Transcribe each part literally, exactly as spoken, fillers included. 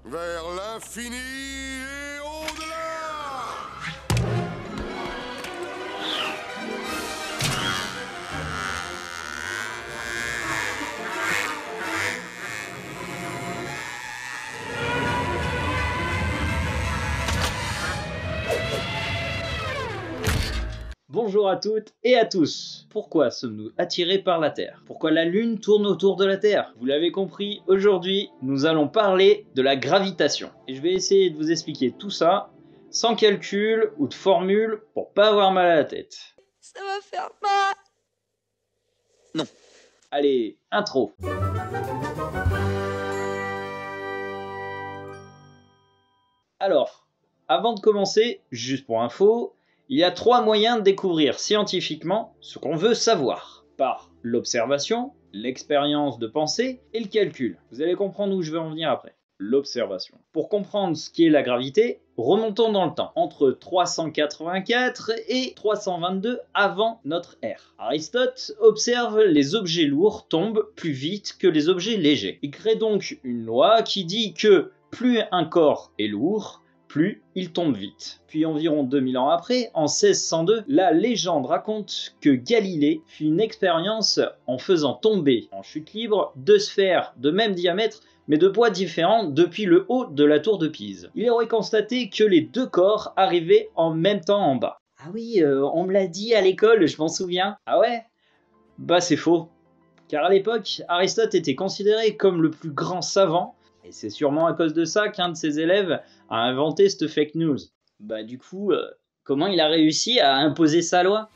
vers l'infini et au-delà. Bonjour à toutes et à tous. Pourquoi sommes-nous attirés par la Terre? Pourquoi la Lune tourne autour de la Terre? Vous l'avez compris, aujourd'hui, nous allons parler de la gravitation. Et je vais essayer de vous expliquer tout ça sans calcul ou de formule pour pas avoir mal à la tête. Ça va faire mal. Non. Allez, intro. Alors, avant de commencer, juste pour info, il y a trois moyens de découvrir scientifiquement ce qu'on veut savoir. Par l'observation, l'expérience de pensée et le calcul. Vous allez comprendre où je veux en venir après. L'observation. Pour comprendre ce qu'est la gravité, remontons dans le temps, entre trois cent quatre-vingt-quatre et trois cent vingt-deux avant notre ère. Aristote observe les objets lourds tombent plus vite que les objets légers. Il crée donc une loi qui dit que plus un corps est lourd, plus il tombe vite. Puis environ deux mille ans après, en seize cent deux, la légende raconte que Galilée fit une expérience en faisant tomber en chute libre deux sphères de même diamètre mais de poids différents depuis le haut de la tour de Pise. Il aurait constaté que les deux corps arrivaient en même temps en bas. Ah oui, euh, on me l'a dit à l'école, je m'en souviens. Ah ouais? Bah c'est faux. Car à l'époque, Aristote était considéré comme le plus grand savant, et c'est sûrement à cause de ça qu'un de ses élèves a inventé cette fake news. Bah du coup, euh, comment il a réussi à imposer sa loi?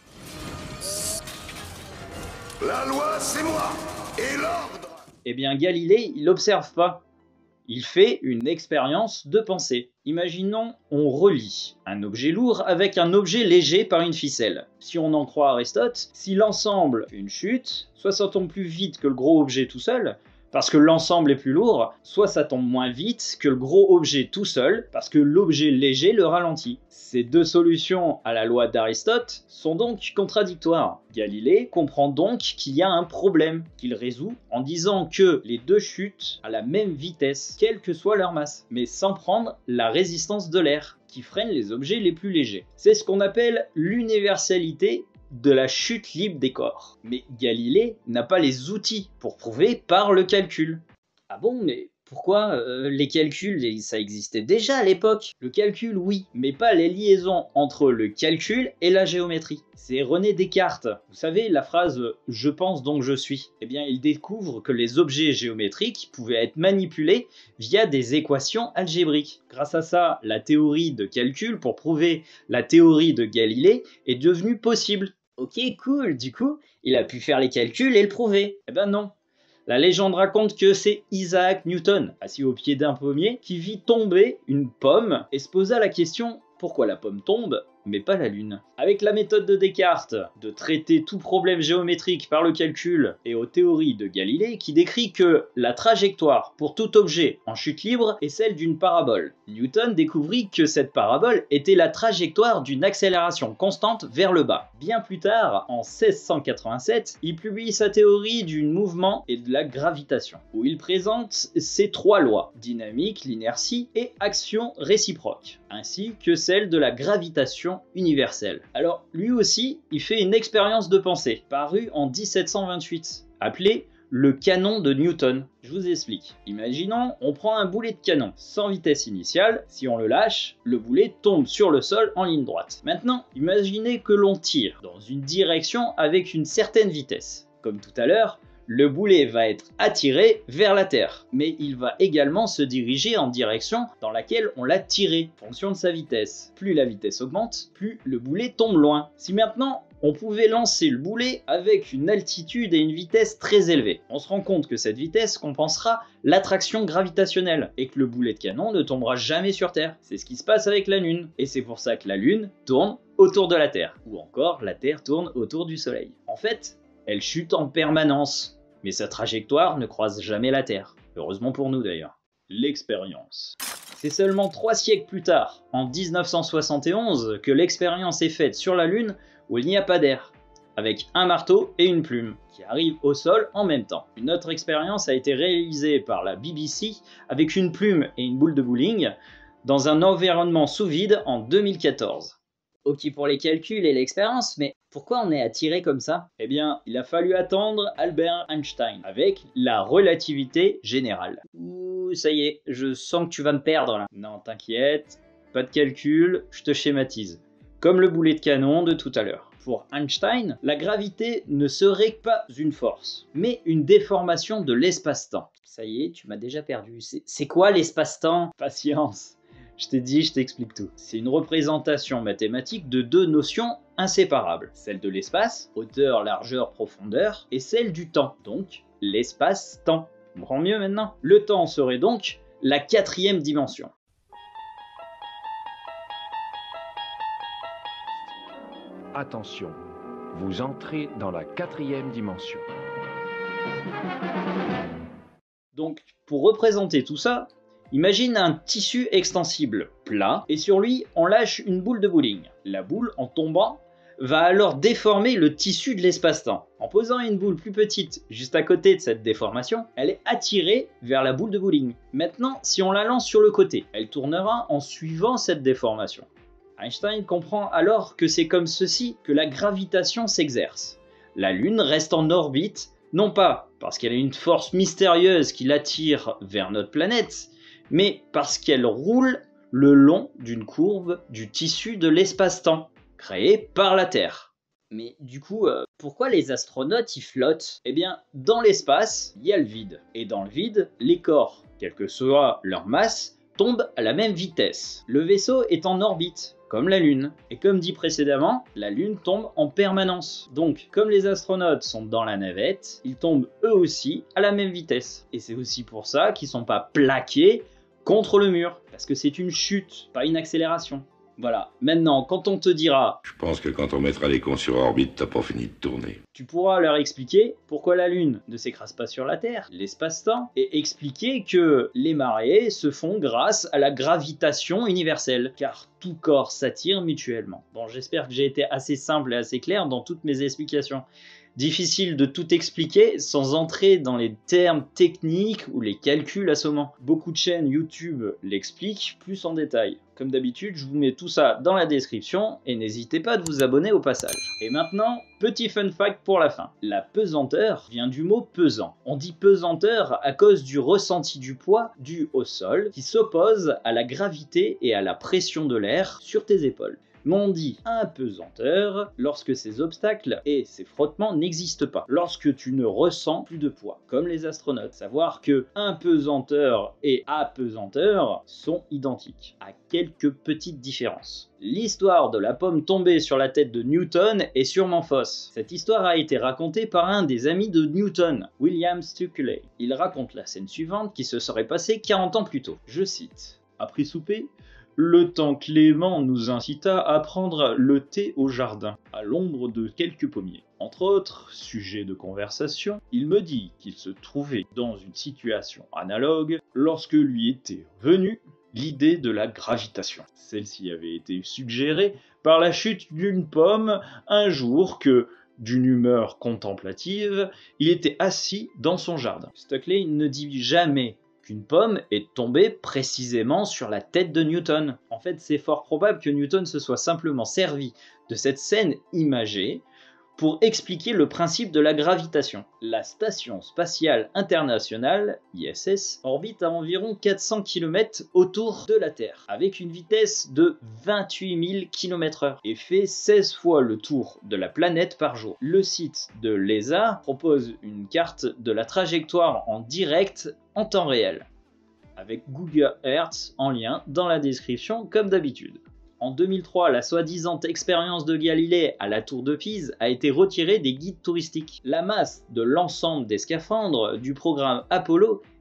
La loi, c'est moi, et l'ordre. Eh bien Galilée, il n'observe pas. Il fait une expérience de pensée. Imaginons, on relie un objet lourd avec un objet léger par une ficelle. Si on en croit Aristote, si l'ensemble fait une chute, soit ça tombe plus vite que le gros objet tout seul, parce que l'ensemble est plus lourd, soit ça tombe moins vite que le gros objet tout seul, parce que l'objet léger le ralentit. Ces deux solutions à la loi d'Aristote sont donc contradictoires. Galilée comprend donc qu'il y a un problème, qu'il résout en disant que les deux chutent à la même vitesse, quelle que soit leur masse, mais sans prendre la résistance de l'air, qui freine les objets les plus légers. C'est ce qu'on appelle l'universalité de la chute libre des corps. Mais Galilée n'a pas les outils pour prouver par le calcul. Ah bon, mais pourquoi euh, les calculs, ça existait déjà à l'époque? Le calcul, oui, mais pas les liaisons entre le calcul et la géométrie. C'est René Descartes. Vous savez, la phrase « je pense donc je suis ». Eh bien, il découvre que les objets géométriques pouvaient être manipulés via des équations algébriques. Grâce à ça, la théorie de calcul pour prouver la théorie de Galilée est devenue possible. Ok, cool, du coup, il a pu faire les calculs et le prouver. Eh ben non. La légende raconte que c'est Isaac Newton, assis au pied d'un pommier, qui vit tomber une pomme et se posa la question « Pourquoi la pomme tombe, mais pas la lune ?» Avec la méthode de Descartes de traiter tout problème géométrique par le calcul et aux théories de Galilée qui décrit que la trajectoire pour tout objet en chute libre est celle d'une parabole. Newton découvrit que cette parabole était la trajectoire d'une accélération constante vers le bas. Bien plus tard, en seize cent quatre-vingt-sept, il publie sa théorie du mouvement et de la gravitation, où il présente ces trois lois, dynamique, l'inertie et action réciproque, ainsi que celle de la gravitation universelle. Alors, lui aussi, il fait une expérience de pensée, parue en mille sept cent vingt-huit, appelée le canon de Newton. Je vous explique. Imaginons, on prend un boulet de canon sans vitesse initiale. Si on le lâche, le boulet tombe sur le sol en ligne droite. Maintenant, imaginez que l'on tire dans une direction avec une certaine vitesse. Comme tout à l'heure, le boulet va être attiré vers la Terre, mais il va également se diriger en direction dans laquelle on l'a tiré, en fonction de sa vitesse. Plus la vitesse augmente, plus le boulet tombe loin. Si maintenant on pouvait lancer le boulet avec une altitude et une vitesse très élevée, on se rend compte que cette vitesse compensera l'attraction gravitationnelle et que le boulet de canon ne tombera jamais sur Terre. C'est ce qui se passe avec la Lune, et c'est pour ça que la Lune tourne autour de la Terre, ou encore la Terre tourne autour du Soleil. En fait, elle chute en permanence, mais sa trajectoire ne croise jamais la Terre. Heureusement pour nous d'ailleurs. L'expérience. C'est seulement trois siècles plus tard, en mille neuf cent soixante et onze, que l'expérience est faite sur la Lune où il n'y a pas d'air. avec un marteau et une plume, qui arrivent au sol en même temps. Une autre expérience a été réalisée par la B B C avec une plume et une boule de bowling dans un environnement sous vide en deux mille quatorze. Ok pour les calculs et l'expérience, mais pourquoi on est attiré comme ça? Eh bien, il a fallu attendre Albert Einstein avec la relativité générale. Ouh, ça y est, je sens que tu vas me perdre là. Non, t'inquiète, pas de calcul, je te schématise. Comme le boulet de canon de tout à l'heure. Pour Einstein, la gravité ne serait pas une force, mais une déformation de l'espace-temps. Ça y est, tu m'as déjà perdu. C'est quoi l'espace-temps? Patience. Je t'ai dit, je t'explique tout. C'est une représentation mathématique de deux notions inséparables. Celle de l'espace, hauteur, largeur, profondeur, et celle du temps, donc l'espace-temps. On comprend mieux maintenant? Le temps serait donc la quatrième dimension. Attention, vous entrez dans la quatrième dimension. Donc, pour représenter tout ça, imagine un tissu extensible, plat, et sur lui, on lâche une boule de bowling. La boule, en tombant, va alors déformer le tissu de l'espace-temps. En posant une boule plus petite juste à côté de cette déformation, elle est attirée vers la boule de bowling. Maintenant, si on la lance sur le côté, elle tournera en suivant cette déformation. Einstein comprend alors que c'est comme ceci que la gravitation s'exerce. La Lune reste en orbite, non pas parce qu'elle a une force mystérieuse qui l'attire vers notre planète, mais parce qu'elle roule le long d'une courbe du tissu de l'espace-temps, créé par la Terre. Mais du coup, euh, pourquoi les astronautes y flottent? Eh bien, dans l'espace, il y a le vide. Et dans le vide, les corps, quelle que soit leur masse, tombent à la même vitesse. Le vaisseau est en orbite, comme la Lune. Et comme dit précédemment, la Lune tombe en permanence. Donc, comme les astronautes sont dans la navette, ils tombent eux aussi à la même vitesse. Et c'est aussi pour ça qu'ils ne sont pas plaqués contre le mur, parce que c'est une chute, pas une accélération. Voilà, maintenant, quand on te dira... Je pense que quand on mettra les cons sur orbite, t'as pas fini de tourner. Tu pourras leur expliquer pourquoi la Lune ne s'écrase pas sur la Terre, l'espace-temps, et expliquer que les marées se font grâce à la gravitation universelle, car tout corps s'attire mutuellement. Bon, j'espère que j'ai été assez simple et assez clair dans toutes mes explications. Difficile de tout expliquer sans entrer dans les termes techniques ou les calculs assommants. Beaucoup de chaînes YouTube l'expliquent plus en détail. Comme d'habitude, je vous mets tout ça dans la description et n'hésitez pas de vous abonner au passage. Et maintenant, petit fun fact pour la fin. La pesanteur vient du mot pesant. On dit pesanteur à cause du ressenti du poids dû au sol qui s'oppose à la gravité et à la pression de l'air sur tes épaules. Mais on dit impesanteur lorsque ces obstacles et ces frottements n'existent pas, lorsque tu ne ressens plus de poids, comme les astronautes. Savoir que impesanteur et apesanteur sont identiques, à quelques petites différences. L'histoire de la pomme tombée sur la tête de Newton est sûrement fausse. Cette histoire a été racontée par un des amis de Newton, William Stukeley. Il raconte la scène suivante qui se serait passée quarante ans plus tôt. Je cite. Après souper, le temps clément nous incita à prendre le thé au jardin, à l'ombre de quelques pommiers. Entre autres sujets de conversation, il me dit qu'il se trouvait dans une situation analogue lorsque lui était venue l'idée de la gravitation. Celle-ci avait été suggérée par la chute d'une pomme un jour que, d'une humeur contemplative, il était assis dans son jardin. Stukeley ne dit jamais qu'une pomme est tombée précisément sur la tête de Newton. En fait, c'est fort probable que Newton se soit simplement servi de cette scène imagée pour expliquer le principe de la gravitation. La Station Spatiale Internationale, I S S, orbite à environ quatre cents kilomètres autour de la Terre, avec une vitesse de vingt-huit mille kilomètres heure, et fait seize fois le tour de la planète par jour. Le site de l'E S A propose une carte de la trajectoire en direct en temps réel, avec Google Earth en lien dans la description comme d'habitude. En deux mille trois, la soi-disant expérience de Galilée à la tour de Pise a été retirée des guides touristiques. La masse de l'ensemble des scaphandres du programme Apollo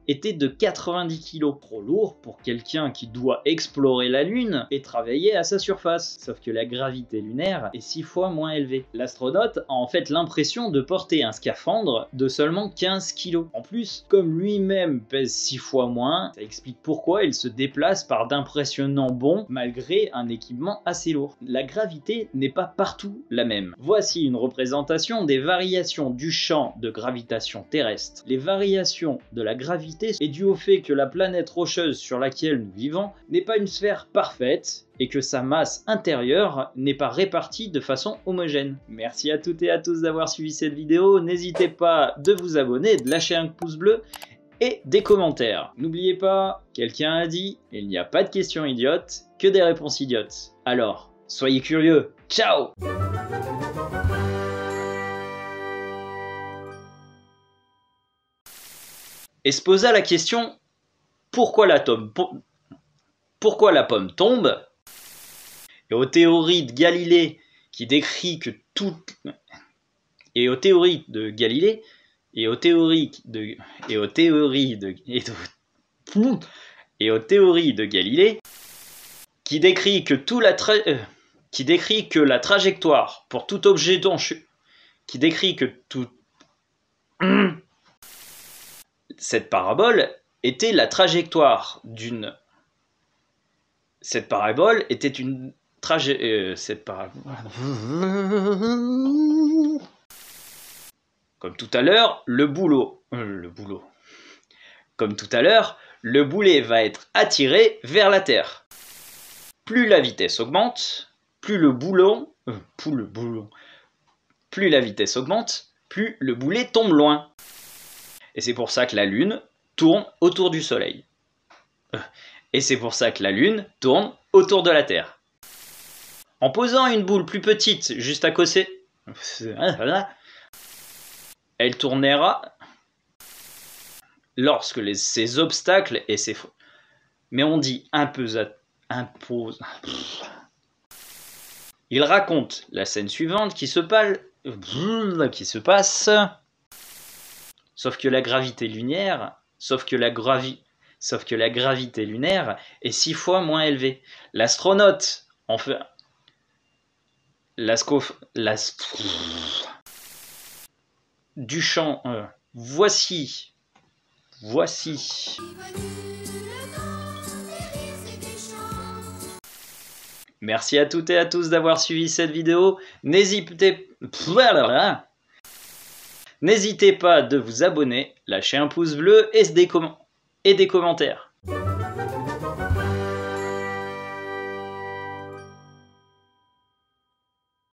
était de quatre-vingt-dix kilos. Trop lourd pour quelqu'un qui doit explorer la Lune et travailler à sa surface. Sauf que la gravité lunaire est six fois moins élevée. L'astronaute a en fait l'impression de porter un scaphandre de seulement quinze kilos. En plus, comme lui-même pèse six fois moins, ça explique pourquoi il se déplace par d'impressionnants bonds malgré un équipement assez lourd. La gravité n'est pas partout la même. Voici une représentation des variations du champ de gravitation terrestre. Les variations de la gravité est due au fait que la planète rocheuse sur laquelle nous vivons n'est pas une sphère parfaite et que sa masse intérieure n'est pas répartie de façon homogène. Merci à toutes et à tous d'avoir suivi cette vidéo. N'hésitez pas de vous abonner, de lâcher un pouce bleu et des commentaires. N'oubliez pas, quelqu'un a dit, il n'y a pas de questions idiotes, que des réponses idiotes. Alors, soyez curieux. Ciao! Et se posa la question, pourquoi la, tome, pour, pourquoi la pomme tombe? Et aux théories de Galilée qui décrit que tout... Et aux théories de Galilée, et aux théories de... Et aux théories de... Et, de, et aux théories de Galilée, qui décrit que tout la tra... qui décrit que la trajectoire pour tout objet dont je... qui décrit que tout... Cette parabole était la trajectoire d'une... Cette parabole était une trajet... Euh, cette parabole... Comme tout à l'heure, le boulot... Euh, le boulot... Comme tout à l'heure, le boulet va être attiré vers la Terre. Plus la vitesse augmente, plus le boulon... Euh, plus le boulon... Plus la vitesse augmente, plus le boulet tombe loin. Et c'est pour ça que la Lune tourne autour du Soleil. Et c'est pour ça que la Lune tourne autour de la Terre. En posant une boule plus petite juste à côté, elle tournera lorsque les, ces obstacles et ces... Mais on dit un peu... Impose... Il raconte la scène suivante qui se passe... qui se passe... Sauf que la gravité lunaire, sauf que la gravi, sauf que la gravité lunaire est six fois moins élevée. L'astronaute, enfin, l'ascof, l'ast, du champ, euh, voici, voici. Merci à toutes et à tous d'avoir suivi cette vidéo. N'hésitez pas. N'hésitez pas de vous abonner, lâcher un pouce bleu et des, com- et des commentaires.